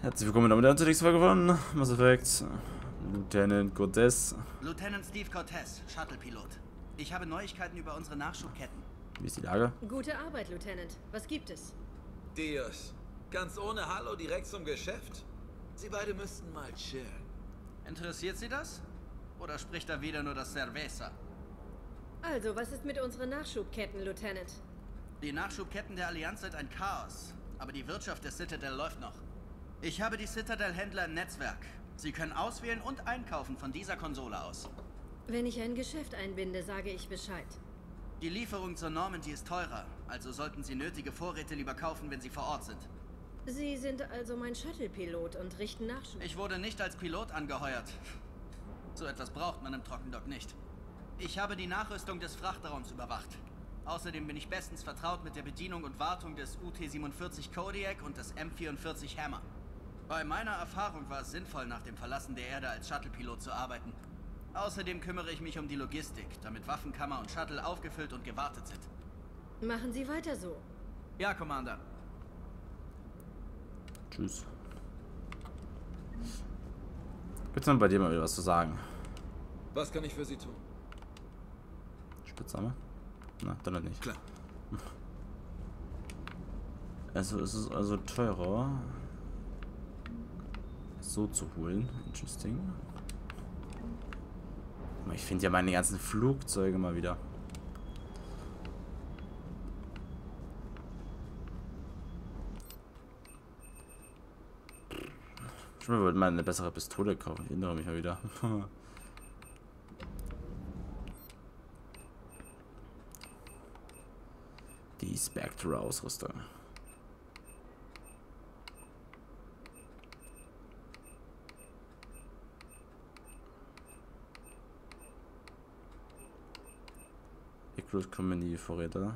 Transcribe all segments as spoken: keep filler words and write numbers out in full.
Herzlich willkommen damit zur nächsten Folge von Mass Effect. Lieutenant Cortez. Lieutenant Steve Cortez, Shuttle-Pilot. Ich habe Neuigkeiten über unsere Nachschubketten. Wie ist die Lage? Gute Arbeit, Lieutenant. Was gibt es? Dios. Ganz ohne Hallo direkt zum Geschäft? Sie beide müssten mal chillen. Interessiert Sie das? Oder spricht da wieder nur das Cerveza? Also, was ist mit unseren Nachschubketten, Lieutenant? Die Nachschubketten der Allianz sind ein Chaos. Aber die Wirtschaft der Citadel läuft noch. Ich habe die Citadel-Händler im Netzwerk. Sie können auswählen und einkaufen von dieser Konsole aus. Wenn ich ein Geschäft einbinde, sage ich Bescheid. Die Lieferung zur Normandy ist teurer, also sollten Sie nötige Vorräte lieber kaufen, wenn Sie vor Ort sind. Sie sind also mein Shuttle-Pilot und richten Nachschub. Ich wurde nicht als Pilot angeheuert. So etwas braucht man im Trockendock nicht. Ich habe die Nachrüstung des Frachtraums überwacht. Außerdem bin ich bestens vertraut mit der Bedienung und Wartung des U T siebenundvierzig Kodiak und des M vierundvierzig Hammer. Bei meiner Erfahrung war es sinnvoll, nach dem Verlassen der Erde als Shuttle-Pilot zu arbeiten. Außerdem kümmere ich mich um die Logistik, damit Waffenkammer und Shuttle aufgefüllt und gewartet sind. Machen Sie weiter so. Ja, Commander. Tschüss. Gibt's dann bei dir mal wieder was zu sagen? Was kann ich für Sie tun? Spitzname? Na, dann halt nicht. Klar. Also es ist also teurer, so zu holen. Interesting. Ich finde ja meine ganzen Flugzeuge mal wieder. Ich wollte mal eine bessere Pistole kaufen. Ich erinnere mich mal wieder. Die Spectre-Ausrüstung. Icarus kommen die Vorräte.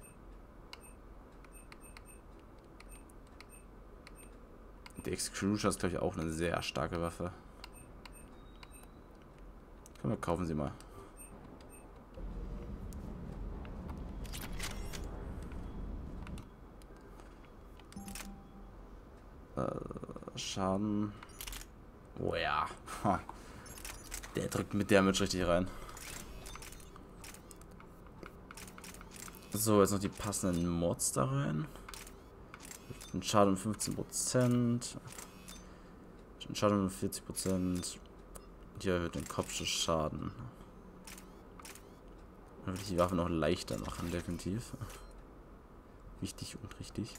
Die Excrucier ist, glaube ich, auch eine sehr starke Waffe. Komm, wir kaufen sie mal. Äh, Schaden. Oh ja. Ha. Der drückt mit Damage richtig rein. So, jetzt noch die passenden Mods da rein. Ein Schaden um fünfzehn Prozent. Ein Schaden um vierzig Prozent. Hier erhöht den Kopfschuss-Schaden. Dann würde ich die Waffe noch leichter machen, definitiv. Wichtig und richtig.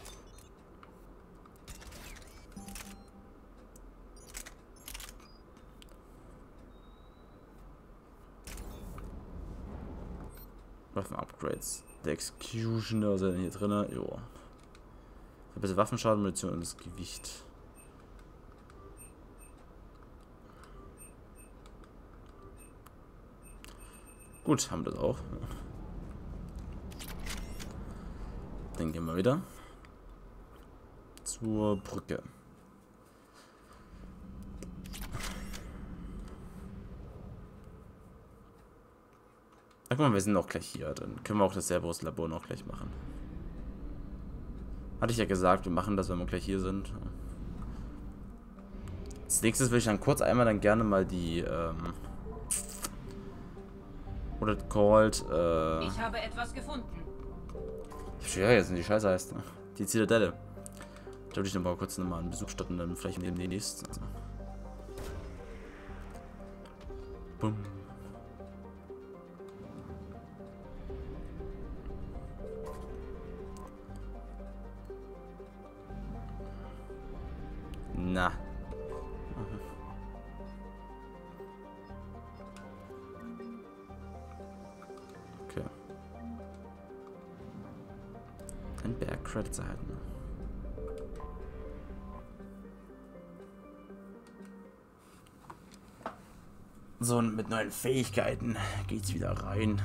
Waffen-Upgrades. Der Executioner ist ja hier drin. Jo. Verbessert Waffenschaden, Munition und das Gewicht. Gut, haben wir das auch. Dann gehen wir wieder zur Brücke. Ach, guck mal, wir sind auch gleich hier. Dann können wir auch das Cerberus-Labor noch gleich machen. Hatte ich ja gesagt, wir machen das, wenn wir gleich hier sind. Als nächstes will ich dann kurz einmal dann gerne mal die, ähm... Oder called, äh... Ich habe etwas gefunden. Ich verstehe ja jetzt nicht, die Scheiße heißt. Die Zitadelle. Da würde ich noch mal kurz nochmal einen Besuch starten, dann vielleicht neben den nächsten. Bumm. Na. Okay. Ein Berg Credits erhalten. So, und mit neuen Fähigkeiten geht's wieder rein.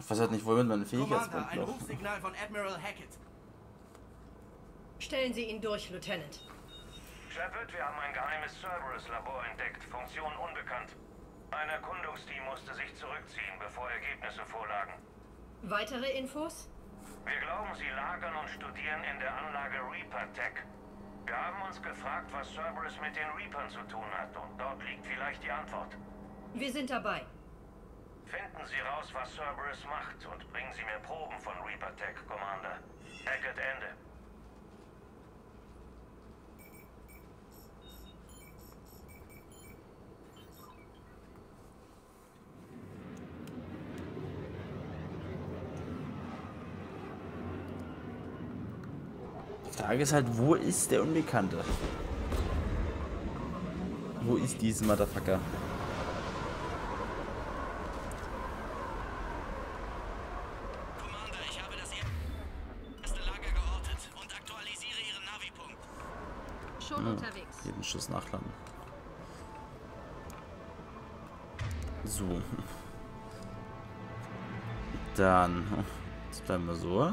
Ich weiß halt nicht, womit meine Commander, Fähigkeitspunkte ein laufen. Rufsignal von Admiral Hackett. Stellen Sie ihn durch, Lieutenant. Shepard, wir haben ein geheimes Cerberus-Labor entdeckt. Funktion unbekannt. Ein Erkundungsteam musste sich zurückziehen, bevor Ergebnisse vorlagen. Weitere Infos? Wir glauben, sie lagern und studieren in der Anlage Reaper Tech. Wir haben uns gefragt, was Cerberus mit den Reapern zu tun hat, und dort liegt vielleicht die Antwort. Wir sind dabei. Finden Sie raus, was Cerberus macht, und bringen Sie mir Proben von Reaper Tech, Commander. Hackett Ende. Die Frage ist halt, wo ist der Unbekannte? Wo ist dieser Motherfucker? Commander, ich habe das erste Lager geortet und aktualisiere Ihren Navi-Punkt. Schon Ja, unterwegs. jeden Schuss nachladen. So. Dann. Jetzt bleiben wir so.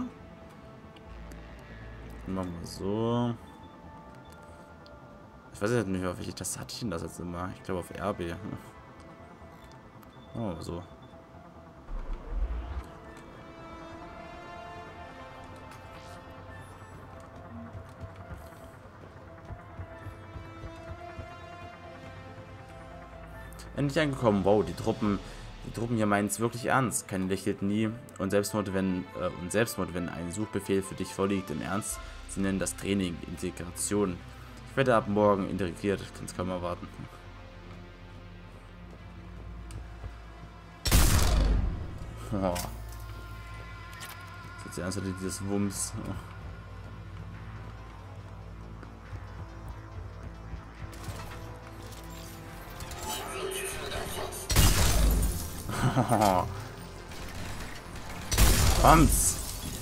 Machen wir so. Ich weiß jetzt nicht, auf welche Taste hatte ich denn das jetzt immer? Ich glaube auf R B. Oh, so. Endlich angekommen. Wow, die Truppen, die Truppen hier meinen es wirklich ernst. Kein lächelt nie. Und Selbstmord, wenn äh, und Selbstmord, wenn ein Suchbefehl für dich vorliegt, im Ernst. Sie nennen das Training Integration. Ich werde ab morgen integriert. Ich kann es kaum erwarten. Oh. Das ist jetzt ernst, dieses Wumms. Oh. Kommt's!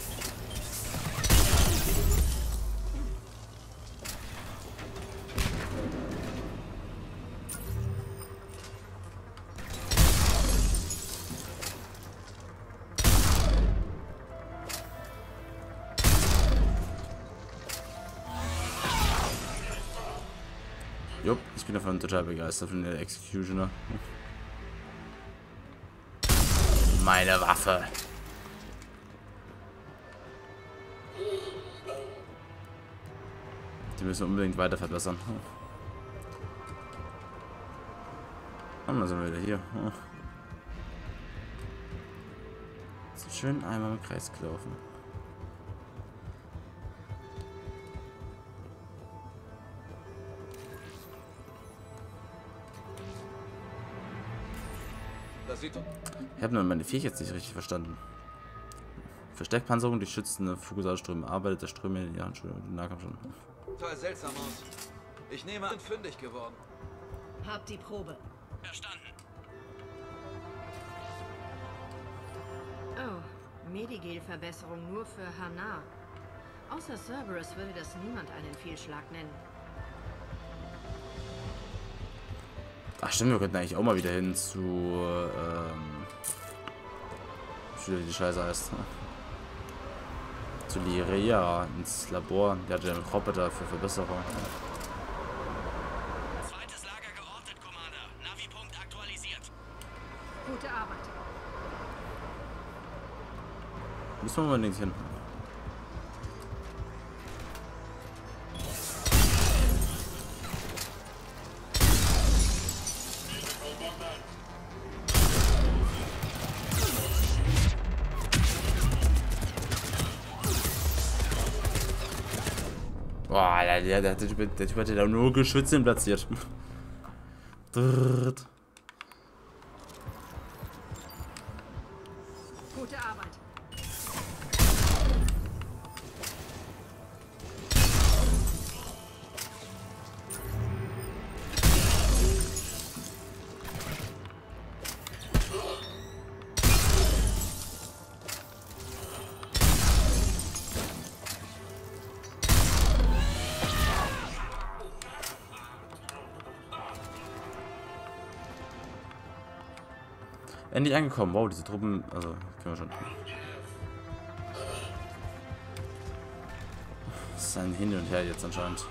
Jupp, ich bin davon total begeistert von der Executioner. Meine Waffe. Die müssen wir unbedingt weiter verbessern. Und dann sind wir wieder hier. So schön einmal im Kreis gelaufen. Das sieht Ich habe nur meine Fähigkeit jetzt nicht richtig verstanden. Verstärkpanzerung, die schützende Fukusalströme arbeitet der Ströme in die Handschuhe und den Nahkampf schon. total seltsam aus. Ich nehme an, fündig geworden. Hab die Probe. Verstanden. Oh, Medigel-Verbesserung nur für Hana. Außer Cerberus würde das niemand einen Fehlschlag nennen. Ach stimmt, wir könnten eigentlich auch mal wieder hin zu, ähm, wie die Scheiße heißt. Zu Lirea, ins Labor. Der hat ja einen Roboter für Verbesserung. Zweites Lager geortet, Commander. Navi-Punkt aktualisiert. Gute Arbeit. Müssen wir unbedingt hin. Boah, der, der, der, Typ, der Typ hat ja da nur Geschütze platziert. Drrrt. Gute Arbeit. Endlich angekommen. Wow, diese Truppen, also können wir schon. Das ist ein Hin und Her jetzt anscheinend.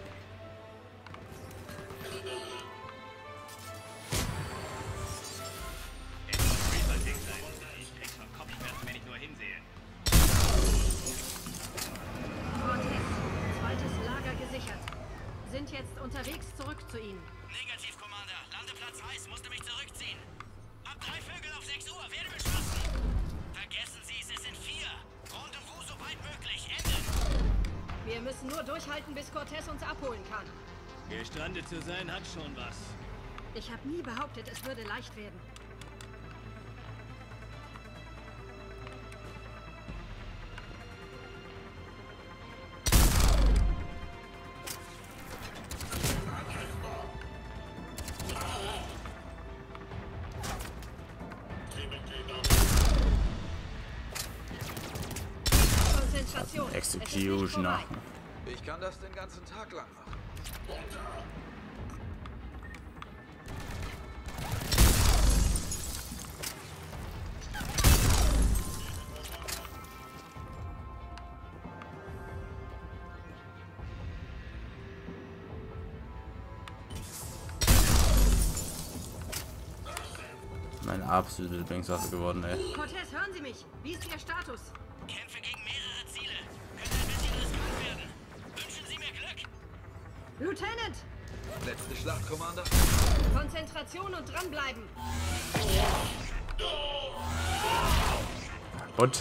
Sind jetzt unterwegs zurück zu Ihnen. Negativ, Commander. Landeplatz heiß. Musste mich zurückziehen. Ab drei Vögel auf sechs Uhr. Werde beschossen. Vergessen Sie es, es sind vier. Rendezvous so weit möglich. Ende. Wir müssen nur durchhalten, bis Cortez uns abholen kann. Gestrandet zu sein hat schon was. Ich habe nie behauptet, es würde leicht werden. Executioner. Ich kann das den ganzen Tag lang machen. Meine absolute Lieblingswaffe geworden, ey. Cortez, hören Sie mich. Wie ist Ihr Status? Kämpfe gegen mehrere Ziele. Könnte ein bisschen riskant werden. Wünschen Sie mir Glück. Lieutenant! Letzte Schlacht, Commander. Konzentration und dranbleiben. Und?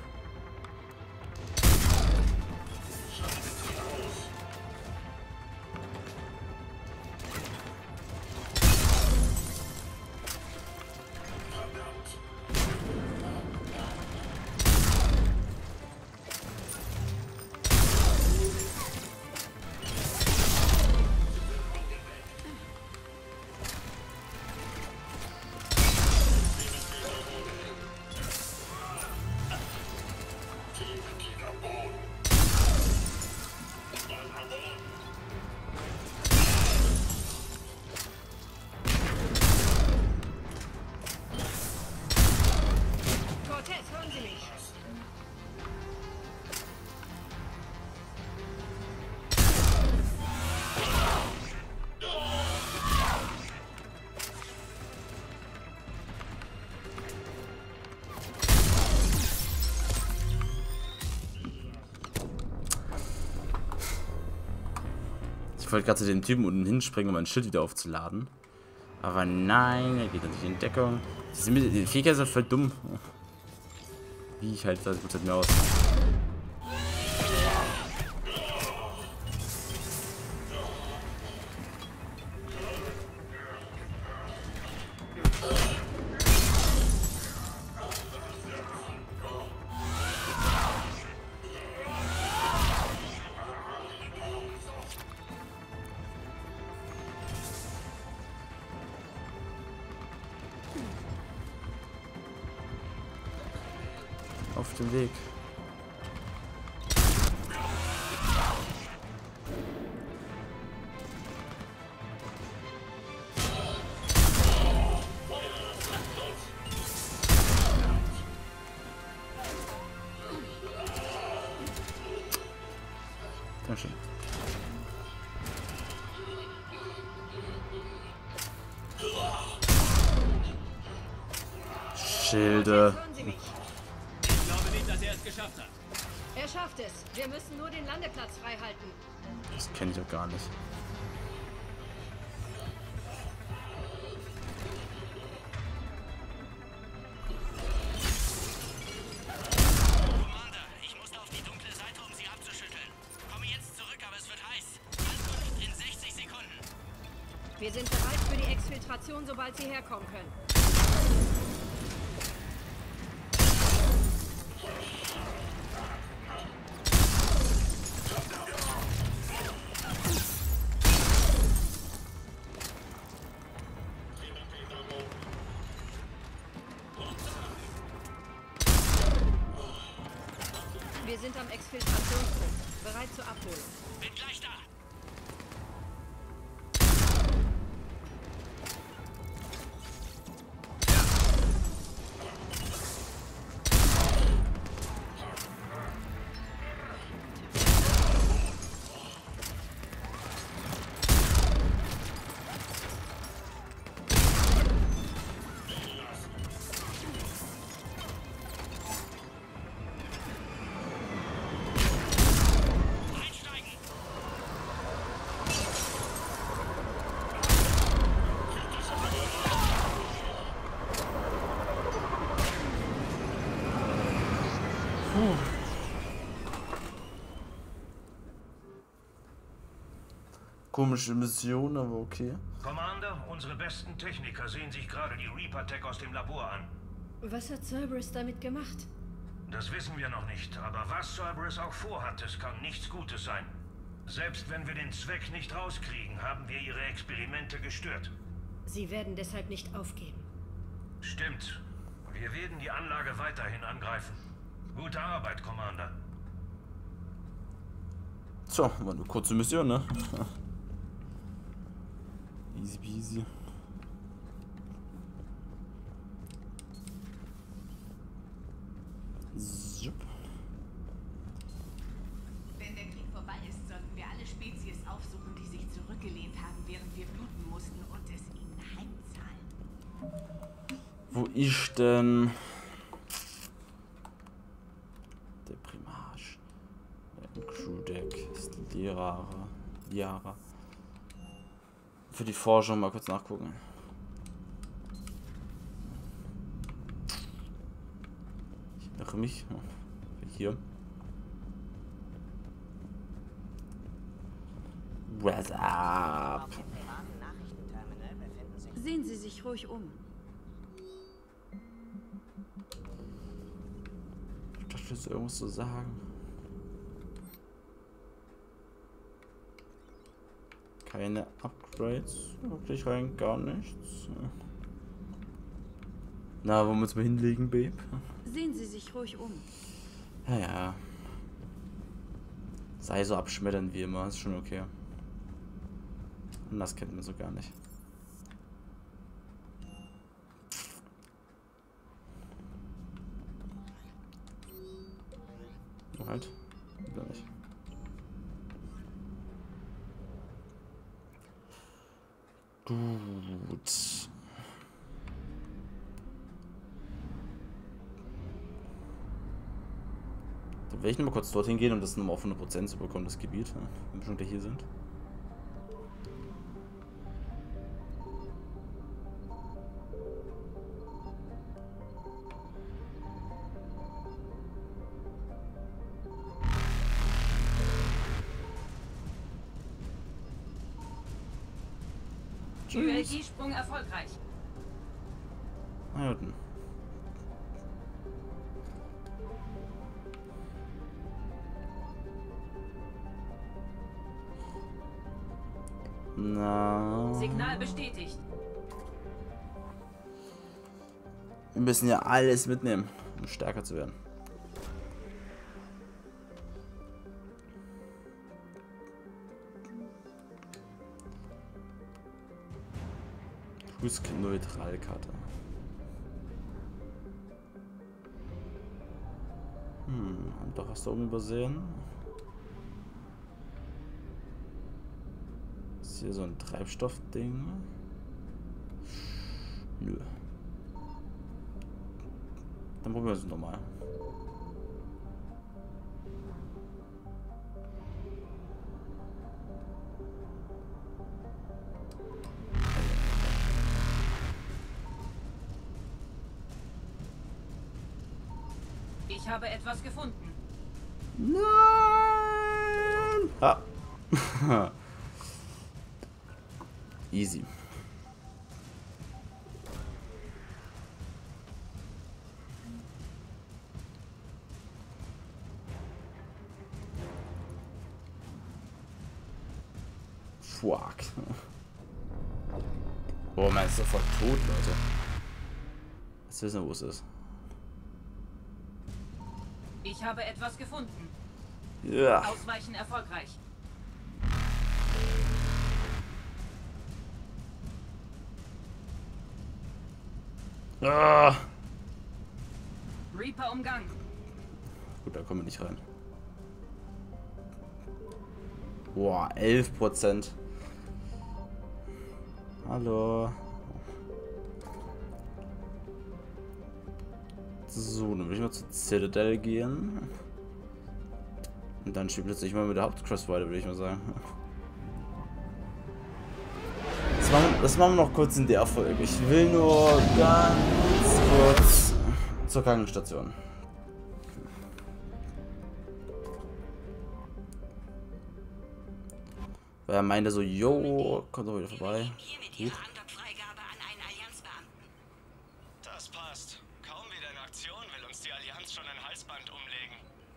Ich wollte gerade zu den Typen unten hinspringen, um mein Schild wieder aufzuladen. Aber nein, er geht nicht in Deckung. Die sind mit den Viecher sind voll dumm. Wie ich halt dreißig Prozent mehr aus. Auf dem Weg. Dankeschön. Schilde. Geschafft hat. Er schafft es. Wir müssen nur den Landeplatz frei halten. Das kenne ich doch gar nicht. Commander, ich musste auf die dunkle Seite, um sie abzuschütteln. Komme jetzt zurück, aber es wird heiß. Ankunft in sechzig Sekunden. Wir sind bereit für die Exfiltration, sobald Sie herkommen können. Wir sind am Exfiltrationspunkt, bereit zur Abholung. Bin gleich da. Puh. Komische Mission, aber okay. Commander, unsere besten Techniker sehen sich gerade die Reaper-Tech aus dem Labor an. Was hat Cerberus damit gemacht? Das wissen wir noch nicht, aber was Cerberus auch vorhat, es kann nichts Gutes sein. Selbst wenn wir den Zweck nicht rauskriegen, haben wir ihre Experimente gestört. Sie werden deshalb nicht aufgeben. Stimmt. Wir werden die Anlage weiterhin angreifen. Gute Arbeit, Commander. So, war eine kurze Mission, ne? Easy peasy. Zup. Wenn der Krieg vorbei ist, sollten wir alle Spezies aufsuchen, die sich zurückgelehnt haben, während wir bluten mussten und es ihnen heimzahlen. Wo ist denn der Primarch? Der Crewdeck ist Liara. Liara. Für die Forschung mal kurz nachgucken. Ich mache mich hier. What's up? Sehen Sie sich ruhig um. Ich dachte, jetzt irgendwas zu sagen. Keine Upgrades, wirklich rein gar nichts. Na, wollen wir uns mal hinlegen, Babe? Sehen Sie sich ruhig um. Ja, ja. Sei so abschmetternd wie immer, ist schon okay. Und das kennt man so gar nicht. Halt, wieder nicht. Gut. Dann werde ich noch mal kurz dorthin gehen, um das nochmal auf hundert Prozent zu bekommen, das Gebiet, wenn wir schon gleich hier sind. U L G-Sprung erfolgreich. Na ja, dann. Na. Signal bestätigt. Wir müssen ja alles mitnehmen, um stärker zu werden. Neutralkarte. Hm, haben doch was da oben übersehen. Ist hier so ein Treibstoffding? Nö. Dann probieren wir es nochmal. Ich habe etwas gefunden. Nein! Ah. Easy. Fuck. Oh, man ist sofort tot, Leute. Jetzt wissen wir, wo es ist. Ich habe etwas gefunden. Ja. Ausweichen erfolgreich. Ah. Reaper Umgang. Gut, da kommen wir nicht rein. Boah, elf Prozent. Hallo. So, dann will ich mal zur Citadel gehen. Und dann spielt plötzlich mal mit der Hauptquest weiter, würde ich mal sagen. Das machen, das machen wir noch kurz in der Folge. Ich will nur ganz kurz zur Krankenstation. Weil er meinte so, yo, kommt doch wieder vorbei. Huch. Das passt. Kaum wieder in Aktion, will uns die Allianz schon ein Halsband umlegen.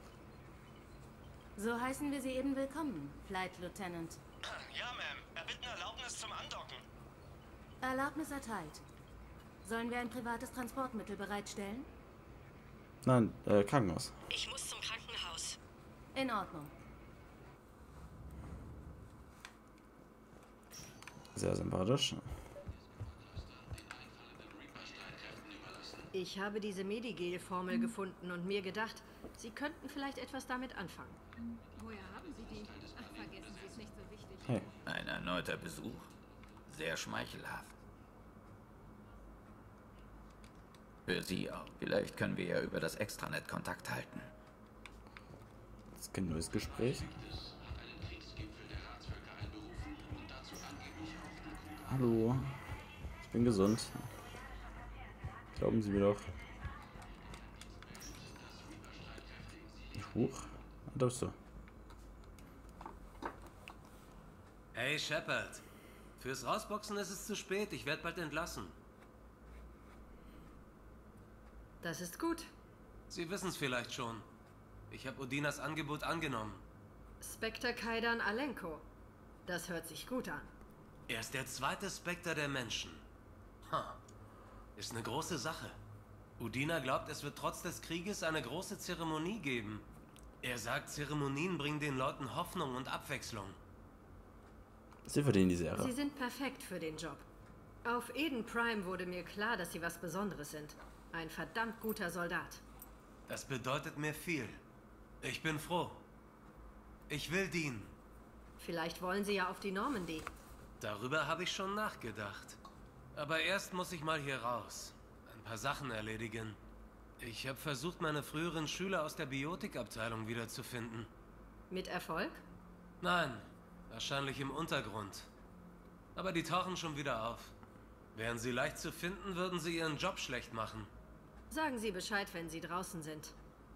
So heißen wir Sie eben willkommen, Flight Lieutenant. Ja, Ma'am. Erbitten Erlaubnis zum Andocken. Erlaubnis erteilt. Sollen wir ein privates Transportmittel bereitstellen? Nein, äh, Krankenhaus. Ich muss zum Krankenhaus. In Ordnung. Sehr sympathisch. Ich habe diese Medigel-Formel gefunden und mir gedacht, Sie könnten vielleicht etwas damit anfangen. Woher haben Sie die? Ach, vergessen Sie es nicht so wichtig. Hey. Ein erneuter Besuch. Sehr schmeichelhaft. Für Sie auch. Vielleicht können wir ja über das Extranet Kontakt halten. Das ist kein neues Gespräch. Hallo. Ich bin gesund. Glauben Sie mir doch. Huch. Da bist du. Hey Shepard. Fürs Rausboxen ist es zu spät. Ich werde bald entlassen. Das ist gut. Sie wissen es vielleicht schon. Ich habe Udinas Angebot angenommen. Spectre Kaidan Alenko. Das hört sich gut an. Er ist der zweite Spectre der Menschen. Ha. Ist eine große Sache. Udina glaubt, es wird trotz des Krieges eine große Zeremonie geben. Er sagt, Zeremonien bringen den Leuten Hoffnung und Abwechslung. Sie verdienen diese Ehre. Sie sind perfekt für den Job. Auf Eden Prime wurde mir klar, dass Sie was Besonderes sind. Ein verdammt guter Soldat. Das bedeutet mir viel. Ich bin froh. Ich will dienen. Vielleicht wollen Sie ja auf die Normandy. Darüber habe ich schon nachgedacht. Aber erst muss ich mal hier raus. Ein paar Sachen erledigen. Ich habe versucht, meine früheren Schüler aus der Biotikabteilung wiederzufinden. Mit Erfolg? Nein, wahrscheinlich im Untergrund. Aber die tauchen schon wieder auf. Wären sie leicht zu finden, würden sie ihren Job schlecht machen. Sagen Sie Bescheid, wenn Sie draußen sind.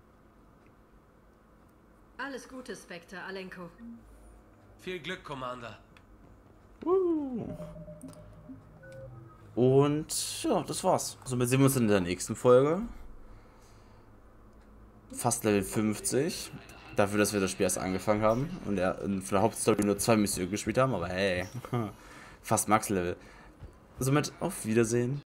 Alles Gute, Spectre Alenko. Viel Glück, Commander. Uh. Und ja, das war's. Somit sehen wir uns in der nächsten Folge. Fast Level fünfzig. Dafür, dass wir das Spiel erst angefangen haben und er in der Hauptstory nur zwei Missionen gespielt haben, aber hey, fast Max-Level. Somit auf Wiedersehen.